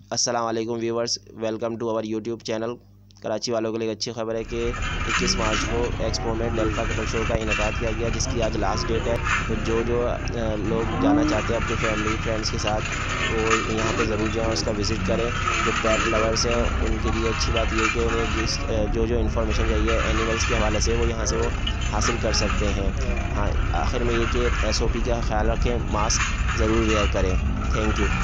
अस्सलाम वालेकुम viewers, welcome to our YouTube channel. Karachi वालों के लिए अच्छी खबर है कि 21 मार्च को एक्सपो में डेल्फा कपल शो का इनेकाद किया गया, जिसकी आज लास्ट डेट है। तो जो लोग जाना चाहते हैं अपनी फैमिली फ्रेंड्स के साथ, वो यहाँ पे ज़रूर जाएँ, उसका विज़िट करें। जो पेट लवर्स हैं उनके लिए अच्छी बात ये है कि उन्हें जो इन्फॉर्मेशन चाहिए एनिमल्स के हवाले से वो यहाँ से वो हासिल कर सकते हैं। हाँ, आखिर में ये कि SOP का ख्याल रखें, मास्क ज़रूर वेयर करें। Thank you.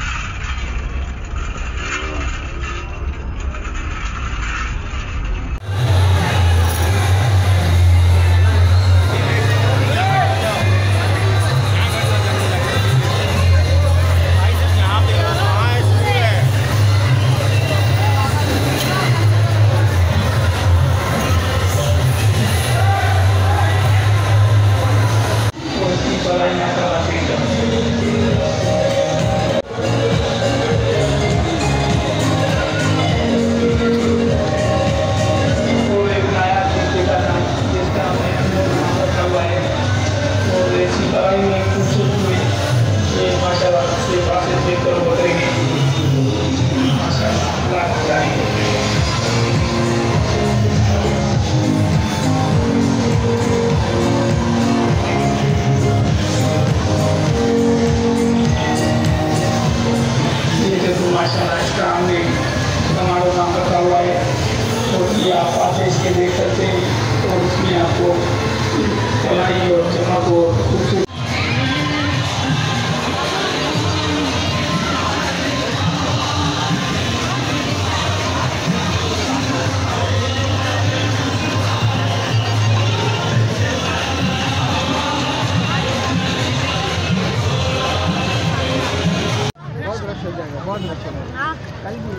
आप आते इसके देख सकते हैं और उसमें आपको कलाई और चमक और खूबसूरत बहुत अच्छा कल भी